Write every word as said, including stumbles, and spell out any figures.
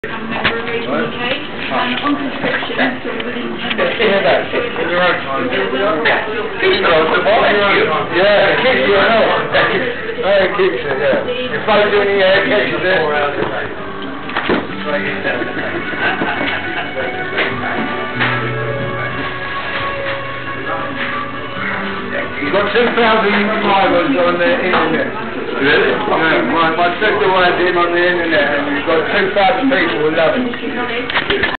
I'm a member of Radiant U K, and on conscription, sort of within ten Yeah, years. that's it. In your own time. Keeps you on the ball, yeah, it keeps you on. No, it keeps you, yeah. If I do any air, it catches it. You've got two thousand subscribers on the internet. Really? Yeah, my, my sister went in on the internet and you've got two thousand people who love it.